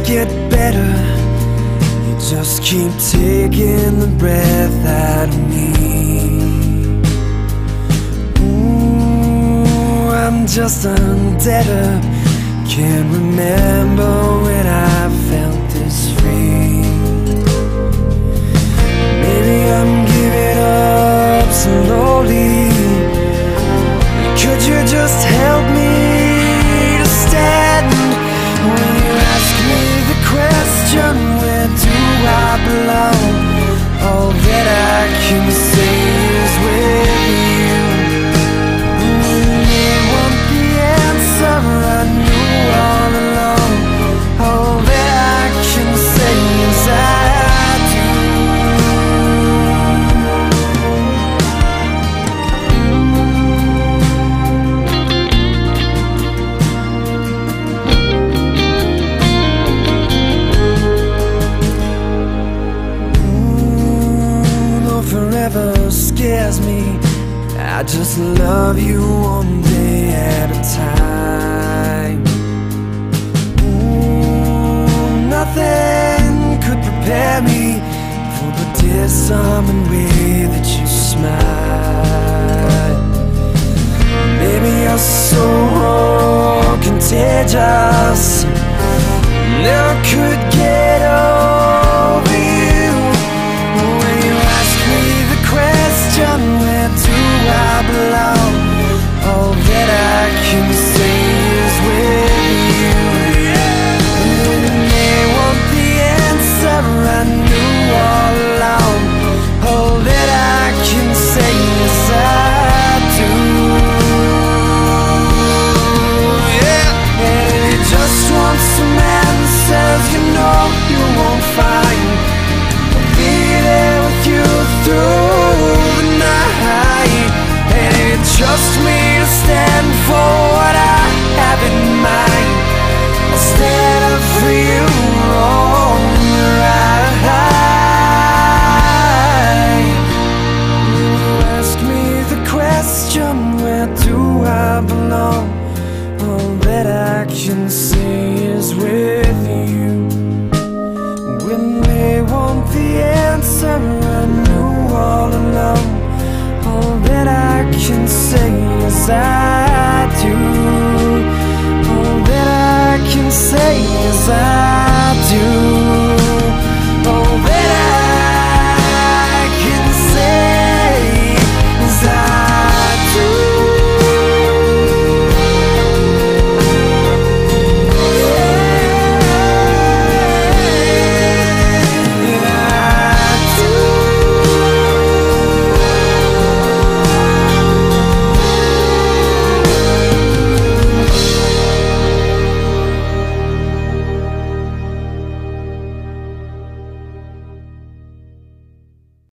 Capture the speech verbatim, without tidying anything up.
get better. You just keep taking the breath out of me. Ooh, I'm just undebted. Can't remember when I felt this free. Maybe I'm giving up slowly. Could you just help me to stand when you ask me the question, where do I belong? All that I can say is with you. When you want the answer, I knew all along. All that I can say is I scares me. I just love you one day at a time. Ooh, nothing could prepare me for the disarming way that you smile. Baby, you're so contagious. Never could get over you. When you ask me the question, where do I belong? All that I can say is with you. And they want the answer, I knew all along. All that I can say is I do. Yeah. And you just want some answers, you know you won't find. I'll be there with you through the night. And you trust me to stand for what I have in mind. I'll stand up for you on your right. You ask me the question, where do I belong? All that I can say is with you. When they want the answer, I knew all along. All that I can say is I do. All that I can say is I